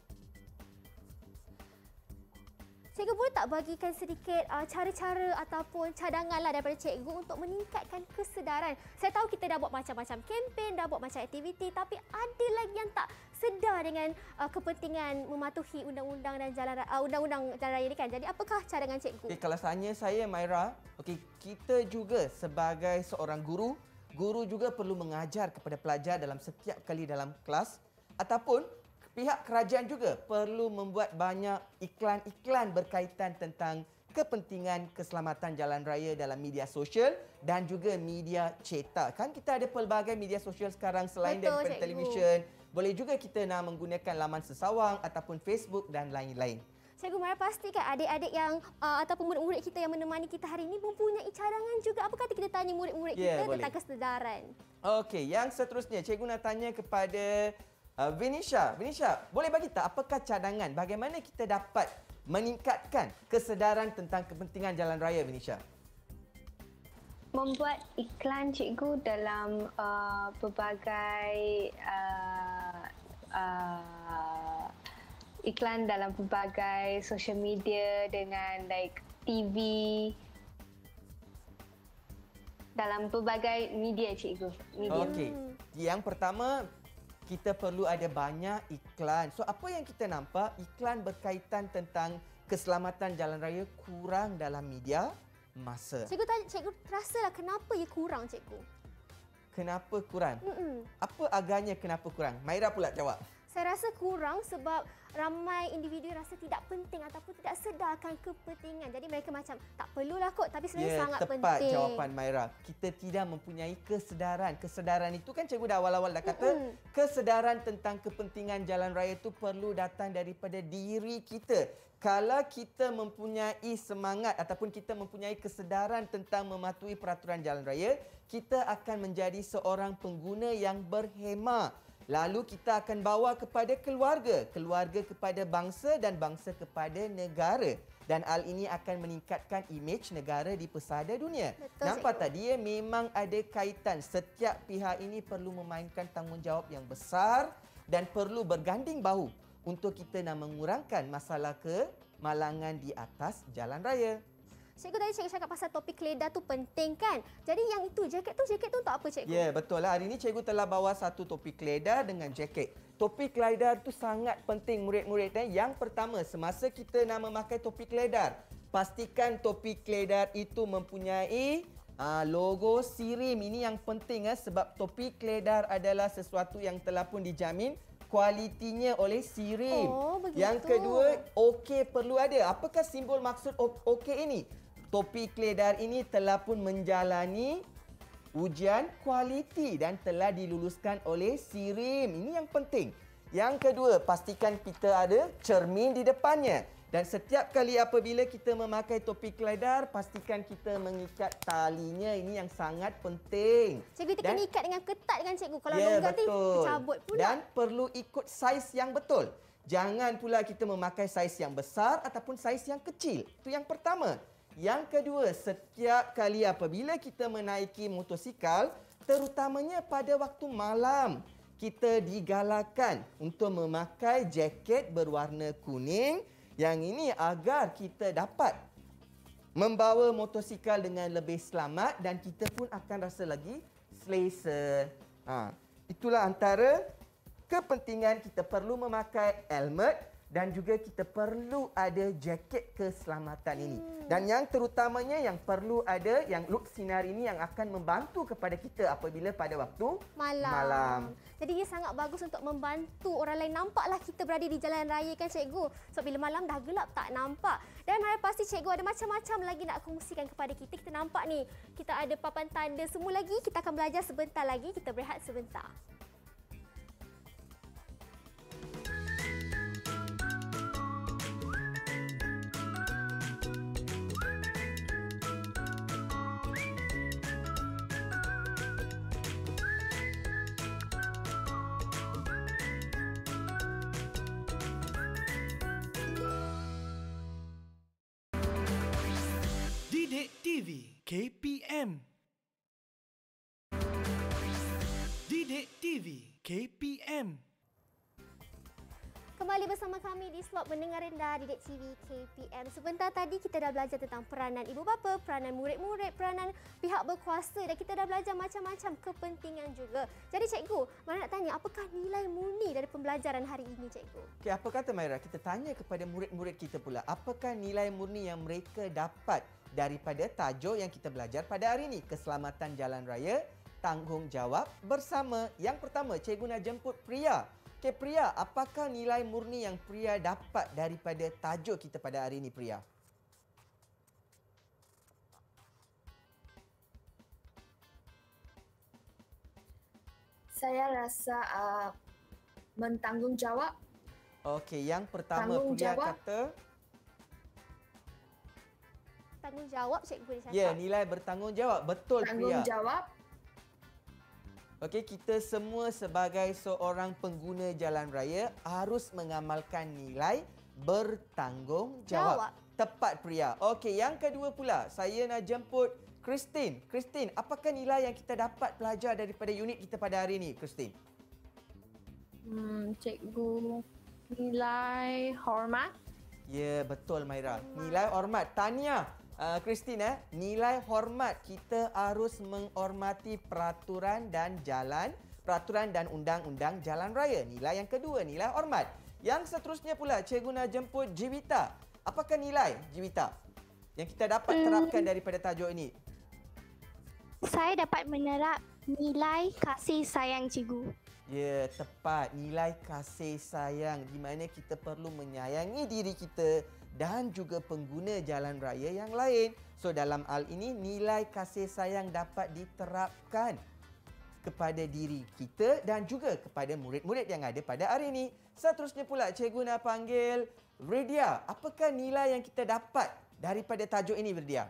Cikgu boleh tak bagikan sedikit cara-cara ataupun cadanganlah daripada cikgu untuk meningkatkan kesedaran? Saya tahu kita dah buat macam-macam kempen, dah buat macam aktiviti, tapi ada lagi yang tak sedar dengan kepentingan mematuhi undang-undang dan undang-undang jalan raya ini kan. Jadi apakah cadangan cikgu? Okay, kalau tanya saya Maira, kita juga sebagai seorang guru juga perlu mengajar kepada pelajar dalam setiap kali dalam kelas ataupun pihak kerajaan juga perlu membuat banyak iklan-iklan berkaitan tentang kepentingan keselamatan jalan raya dalam media sosial dan juga media cetak. Kan kita ada pelbagai media sosial sekarang selain daripada televisyen. Boleh juga kita nak menggunakan laman sesawang ataupun Facebook dan lain-lain. Cikgu Maira pastikan adik-adik yang ataupun murid-murid kita yang menemani kita hari ini mempunyai cadangan juga. Apa kata kita tanya murid-murid kita tentang kesedaran? Okey, yang seterusnya cikgu nak tanya kepada Vinisha, boleh bagi tak apakah cadangan bagaimana kita dapat meningkatkan kesedaran tentang kepentingan jalan raya, Vinisha? Membuat iklan cikgu dalam pelbagai iklan dalam pelbagai social media dengan like TV, dalam pelbagai media cikgu. Okey. Yang pertama kita perlu ada banyak iklan. So apa yang kita nampak, iklan berkaitan tentang keselamatan jalan raya kurang dalam media masa. Cikgu rasalah kenapa ia kurang, cikgu? Kenapa kurang? Apa agaknya kenapa kurang? Maira pula jawab. Saya rasa kurang sebab ramai individu rasa tidak penting ataupun tidak sedarkan kepentingan. Jadi mereka macam tak perlulah kot, tapi sebenarnya sangat penting. Tepat jawapan Maira. Kita tidak mempunyai kesedaran. Kesedaran itu kan cikgu dah awal-awal dah kata, kesedaran tentang kepentingan jalan raya itu perlu datang daripada diri kita. Kalau kita mempunyai semangat ataupun kita mempunyai kesedaran tentang mematuhi peraturan jalan raya, kita akan menjadi seorang pengguna yang berhemah. Lalu kita akan bawa kepada keluarga, keluarga kepada bangsa dan bangsa kepada negara. Dan hal ini akan meningkatkan imej negara di pesada dunia. Betul, nampak tak? Dia memang ada kaitan. Setiap pihak ini perlu memainkan tanggungjawab yang besar dan perlu berganding bahu untuk kita nak mengurangkan masalah kemalangan di atas jalan raya. Cikgu tadi cikgu cakap pasal topik keledar tu penting kan? Jadi yang itu, jaket tu untuk apa cikgu? Ya, betul lah. Hari ini cikgu telah bawa satu topik keledar dengan jaket. Topik keledar tu sangat penting murid-murid. Yang pertama, semasa kita nak memakai topik keledar, pastikan topik keledar itu mempunyai logo SIRIM. Ini yang penting sebab topik keledar adalah sesuatu yang telah pun dijamin kualitinya oleh SIRIM. Oh, begitu. Yang kedua, OK perlu ada. Apakah simbol maksud OK ini? Topi keledar ini telah pun menjalani ujian kualiti dan telah diluluskan oleh SIRIM. Ini yang penting. Yang kedua, pastikan kita ada cermin di depannya. Dan setiap kali apabila kita memakai topi keledar, pastikan kita mengikat talinya. Ini yang sangat penting. Cikgu, kita kena ikat dengan ketat dengan cikgu. Kalau longgar tu tercabut pula. Dan perlu ikut saiz yang betul. Jangan pula kita memakai saiz yang besar ataupun saiz yang kecil. Itu yang pertama. Yang kedua, setiap kali apabila kita menaiki motosikal, terutamanya pada waktu malam, kita digalakkan untuk memakai jaket berwarna kuning. Yang ini agar kita dapat membawa motosikal dengan lebih selamat dan kita pun akan rasa lagi selesa. Itulah antara kepentingan kita perlu memakai helmet dan juga kita perlu ada jaket keselamatan ini. Dan yang terutamanya yang perlu ada yang look sinar ini yang akan membantu kepada kita apabila pada waktu malam. Jadi ia sangat bagus untuk membantu orang lain nampaklah kita berada di jalan raya kan cikgu. So bila malam dah gelap tak nampak. Dan Maira pasti cikgu ada macam-macam lagi nak kongsikan kepada kita. Kita nampak ni, kita ada papan tanda semua lagi. Kita akan belajar sebentar lagi. Kita berehat sebentar. Didik TV KPM. Didik TV KPM. Kembali bersama kami di slot mendengar rendah Didik TV KPM. Sebentar tadi kita dah belajar tentang peranan ibu bapa, peranan murid-murid, peranan pihak berkuasa dan kita dah belajar macam-macam kepentingan juga. Jadi cikgu, Maira nak tanya apakah nilai murni dari pembelajaran hari ini cikgu? Okey, apa kata Maira? Kita tanya kepada murid-murid kita pula. Apakah nilai murni yang mereka dapat daripada tajuk yang kita belajar pada hari ini? Keselamatan jalan raya, tanggungjawab bersama. Yang pertama, cikgu nak jemput Priya. Okey, Priya, apakah nilai murni yang Priya dapat daripada tajuk kita pada hari ini, Priya? Saya rasa bertanggungjawab. Okey, yang pertama Priya kata tanggungjawab cikgu dia cakap. ya, nilai bertanggungjawab. Betul, Priya. Tanggungjawab. Okey, kita semua sebagai seorang pengguna jalan raya harus mengamalkan nilai bertanggungjawab. Tepat, Priya. Okey, yang kedua pula, saya nak jemput Christine. Christine, apakah nilai yang kita dapat belajar daripada unit kita pada hari ini, Christine? Cikgu, nilai hormat. Ya, betul, Maira. Nilai hormat. Tahniah. Christine, nilai hormat. Kita harus menghormati peraturan dan undang-undang jalan raya. Nilai yang kedua, nilai hormat. Yang seterusnya pula, cikgu nak jemput Jiwita. Apakah nilai, Jiwita, yang kita dapat terapkan daripada tajuk ini? Saya dapat menerap Nilai kasih sayang cikgu. Ya, tepat. Nilai kasih sayang di mana kita perlu menyayangi diri kita dan juga pengguna jalan raya yang lain. So, dalam hal ini, nilai kasih sayang dapat diterapkan kepada diri kita dan juga kepada murid-murid yang ada pada hari ini. Seterusnya pula, cikgu nak panggil Ridia. Apakah nilai yang kita dapat daripada tajuk ini, Ridia?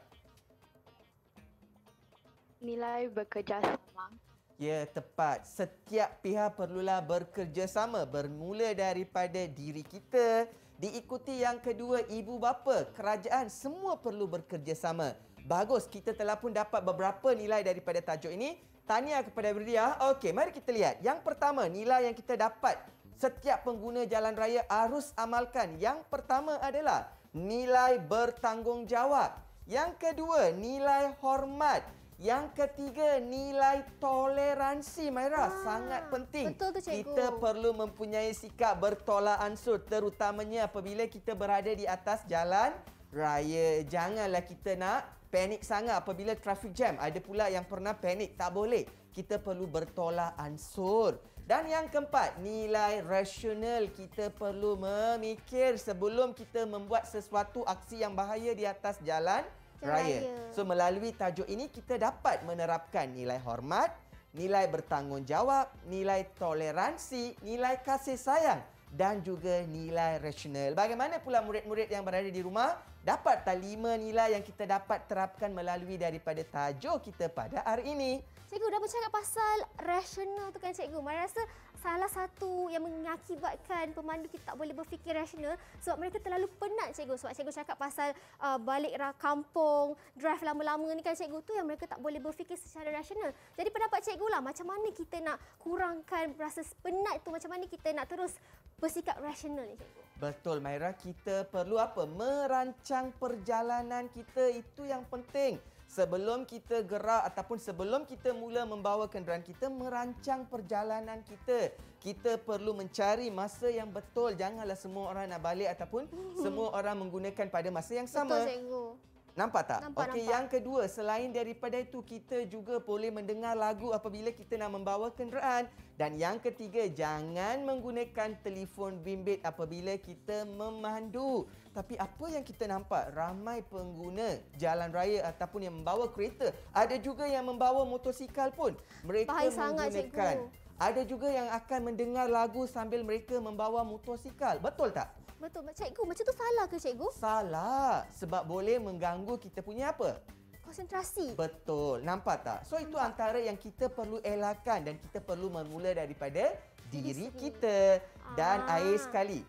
Nilai bekerjasama. Ya, tepat. Setiap pihak perlulah bekerjasama bermula daripada diri kita, diikuti yang kedua ibu bapa, kerajaan, semua perlu bekerjasama. Bagus, kita telah pun dapat beberapa nilai daripada tajuk ini. Tahniah kepada Ridia. Okey, mari kita lihat. Yang pertama, nilai yang kita dapat setiap pengguna jalan raya harus amalkan. Yang pertama adalah nilai bertanggungjawab. Yang kedua, nilai hormat. Yang ketiga, nilai toleransi. Maira, sangat penting. Betul tu, cikgu. Kita perlu mempunyai sikap bertolak ansur, terutamanya apabila kita berada di atas jalan raya. Janganlah kita nak panik sangat apabila traffic jam. Ada pula yang pernah panik. Tak boleh. Kita perlu bertolak ansur. Dan yang keempat, nilai rasional. Kita perlu memikir sebelum kita membuat sesuatu aksi yang bahaya di atas jalan raya. So, melalui tajuk ini kita dapat menerapkan nilai hormat, nilai bertanggungjawab, nilai toleransi, nilai kasih sayang dan juga nilai rasional. Bagaimana pula murid-murid yang berada di rumah? Dapat tak 5 nilai yang kita dapat terapkan melalui daripada tajuk kita pada hari ini? Cikgu dah bercakap pasal rasional tu kan cikgu. Saya rasa salah satu yang mengakibatkan pemandu kita tak boleh berfikir rasional sebab mereka terlalu penat cikgu. Sebab cikgu cakap pasal balik kampung, drive lama-lama ni kan cikgu, tu yang mereka tak boleh berfikir secara rasional. Jadi pendapat cikgu lah, macam mana kita nak kurangkan rasa penat tu, macam mana kita nak terus bersikap rasional ni cikgu? Betul Maira, kita perlu apa? Merancang perjalanan kita, itu yang penting. Sebelum kita gerak ataupun sebelum kita mula membawa kenderaan kita, merancang perjalanan kita. Kita perlu mencari masa yang betul. Janganlah semua orang nak balik ataupun semua orang menggunakan pada masa yang sama. Betul cikgu. Nampak tak? Nampak. Yang kedua, selain daripada itu, kita juga boleh mendengar lagu apabila kita nak membawa kenderaan. Dan yang ketiga, jangan menggunakan telefon bimbit apabila kita memandu. Tapi apa yang kita nampak? Ramai pengguna jalan raya ataupun yang membawa kereta. Ada juga yang membawa motosikal pun. Mereka Bahaya sangat, menggunakan. cikgu. Ada juga yang akan mendengar lagu sambil mereka membawa motosikal. Betul tak? Betul. Cikgu, macam tu salah ke cikgu? Salah. Sebab boleh mengganggu kita punya apa? Konsentrasi. Betul. Nampak tak? So, itu antara yang kita perlu elakkan dan kita perlu bermula daripada diri kita. Dan air sekali.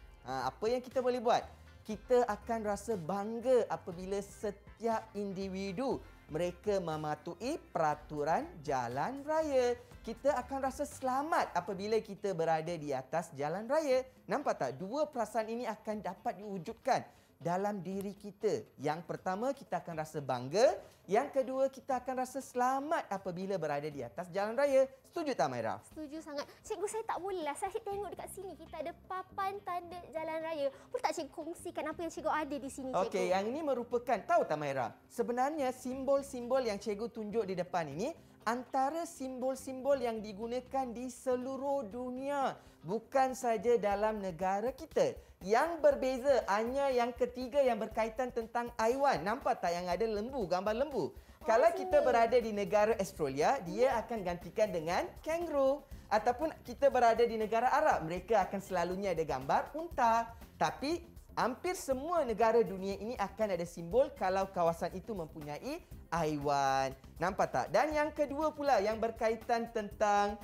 Apa yang kita boleh buat? Kita akan rasa bangga apabila setiap individu mereka mematuhi peraturan jalan raya. Kita akan rasa selamat apabila kita berada di atas jalan raya. Nampak tak? Dua perasaan ini akan dapat diwujudkan dalam diri kita. Yang pertama, kita akan rasa bangga. Yang kedua, kita akan rasa selamat apabila berada di atas jalan raya. Setuju tak, Maira? Setuju sangat. Cikgu, saya tak bolehlah. Saya tengok dekat sini. Kita ada papan tanda jalan raya. Boleh tak cikgu kongsikan apa yang cikgu ada di sini, cikgu? Okey, yang ini merupakan, tahu tak, Maira? Sebenarnya, simbol-simbol yang cikgu tunjuk di depan ini antara simbol-simbol yang digunakan di seluruh dunia. Bukan saja dalam negara kita. Yang berbeza hanya yang ketiga yang berkaitan tentang haiwan. Nampak tak yang ada lembu, gambar lembu? Kalau kita berada di negara Australia, dia akan gantikan dengan kangaroo. Ataupun kita berada di negara Arab, mereka akan selalunya ada gambar unta. Tapi hampir semua negara dunia ini akan ada simbol kalau kawasan itu mempunyai haiwan. Nampak tak? Dan yang kedua pula yang berkaitan tentang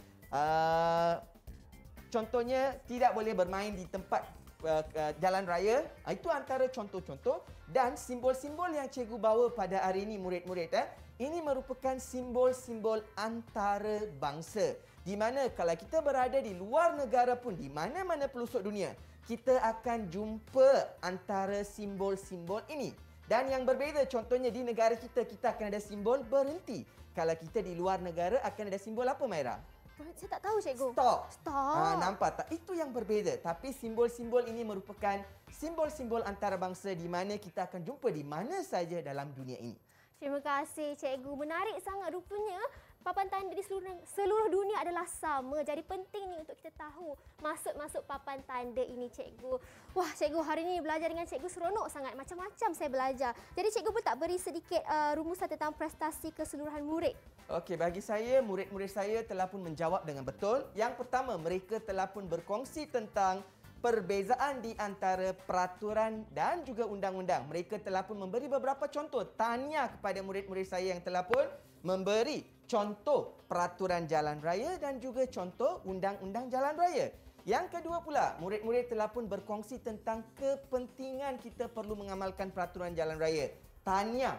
contohnya tidak boleh bermain di tempat jalan raya. Itu antara contoh-contoh. Dan simbol-simbol yang cikgu bawa pada hari ini murid-murid, ini merupakan simbol-simbol antarabangsa. Di mana kalau kita berada di luar negara pun, di mana-mana pelosok dunia, kita akan jumpa antara simbol-simbol ini. Dan yang berbeza, contohnya di negara kita, kita akan ada simbol berhenti. Kalau kita di luar negara, akan ada simbol apa, Maira? Saya tak tahu, cikgu. Stop. Stop. Nampak tak? Itu yang berbeza. Tapi simbol-simbol ini merupakan simbol-simbol antarabangsa di mana kita akan jumpa di mana saja dalam dunia ini. Terima kasih cikgu. Menarik sangat rupanya. Papan tanda di seluruh dunia adalah sama. Jadi penting ni untuk kita tahu maksud-maksud papan tanda ini cikgu. Wah, cikgu hari ini belajar dengan cikgu seronok sangat. Macam-macam saya belajar. Jadi cikgu pun tak beri sedikit rumusan tentang prestasi keseluruhan murid. Okey, bagi saya, murid-murid saya telah pun menjawab dengan betul. Yang pertama, mereka telah pun berkongsi tentang perbezaan di antara peraturan dan juga undang-undang. Mereka telah pun memberi beberapa contoh. Tahniah kepada murid-murid saya yang telah pun memberi contoh peraturan jalan raya dan juga contoh undang-undang jalan raya. Yang kedua pula, murid-murid telah pun berkongsi tentang kepentingan kita perlu mengamalkan peraturan jalan raya. Tahniah.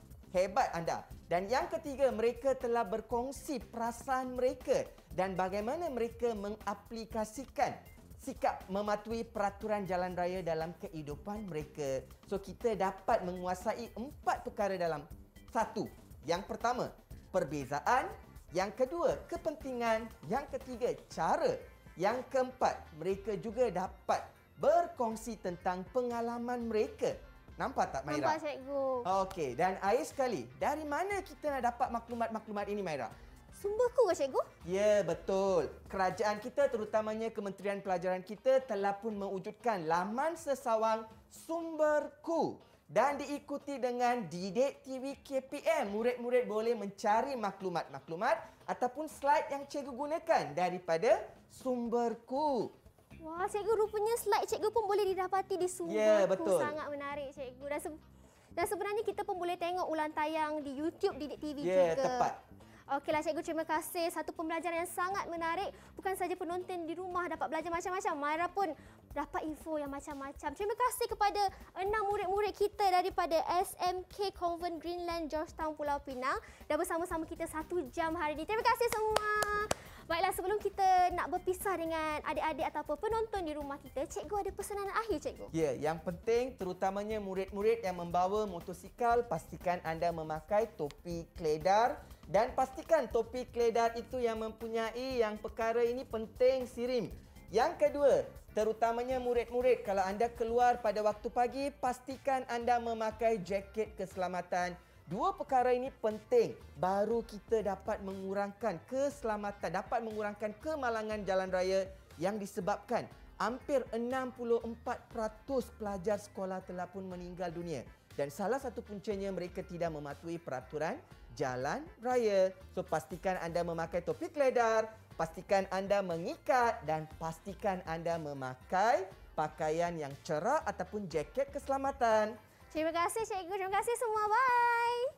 Hebat anda. Dan yang ketiga, mereka telah berkongsi perasaan mereka dan bagaimana mereka mengaplikasikan sikap mematuhi peraturan jalan raya dalam kehidupan mereka. So, kita dapat menguasai 4 perkara dalam satu. Yang pertama, perbezaan. Yang kedua, kepentingan. Yang ketiga, cara. Yang keempat, mereka juga dapat berkongsi tentang pengalaman mereka. Nampak tak, Maira? Nampak, cikgu. Okey, dan akhir sekali, dari mana kita nak dapat maklumat-maklumat ini, Maira? Sumberku ke, cikgu? Ya, betul. Kerajaan kita, terutamanya Kementerian Pelajaran kita, telah pun mewujudkan laman sesawang Sumberku. Dan diikuti dengan Didik TV KPM. Murid-murid boleh mencari maklumat-maklumat ataupun slide yang cikgu gunakan daripada Sumberku. Wah, cikgu, rupanya slide cikgu pun boleh didapati di Sumberku. Ya, betul. Sangat menarik, cikgu. Dan sebenarnya kita pun boleh tengok ulang tayang di YouTube Didik TV juga. Ya, tepat. Okeylah cikgu, terima kasih. Satu pembelajaran yang sangat menarik. Bukan saja penonton di rumah dapat belajar macam-macam, Maira pun dapat info yang macam-macam. Terima kasih kepada 6 murid-murid kita daripada SMK Convent Greenland Georgetown Pulau Pinang dah bersama-sama kita 1 jam hari ini. Terima kasih semua. Baiklah, sebelum kita nak berpisah dengan adik-adik ataupun penonton di rumah kita, cikgu ada pesanan akhir, cikgu? Ya, yang penting terutamanya murid-murid yang membawa motosikal, pastikan anda memakai topi keledar dan pastikan topi keledar itu yang mempunyai yang perkara ini penting sirim. Yang kedua, terutamanya murid-murid, kalau anda keluar pada waktu pagi, pastikan anda memakai jaket keselamatan. 2 perkara ini penting, baru kita dapat mengurangkan keselamatan, dapat mengurangkan kemalangan jalan raya yang disebabkan hampir 64% pelajar sekolah telah pun meninggal dunia. Dan salah satu puncanya mereka tidak mematuhi peraturan jalan raya. So, pastikan anda memakai topi keledar, pastikan anda mengikat dan pastikan anda memakai pakaian yang cerah ataupun jaket keselamatan. Terima kasih, cikgu. Terima kasih semua. Bye.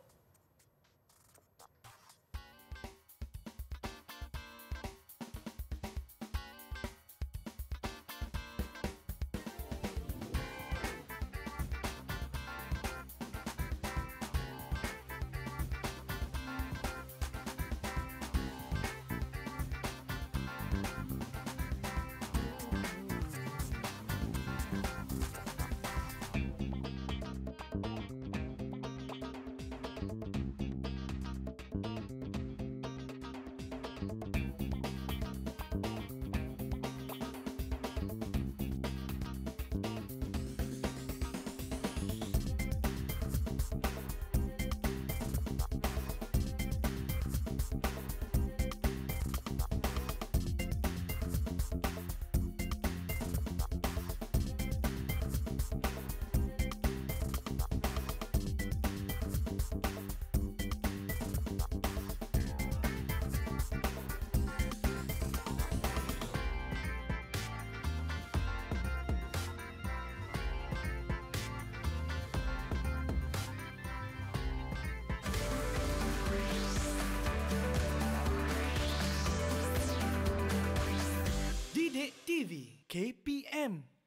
Didik TV KPM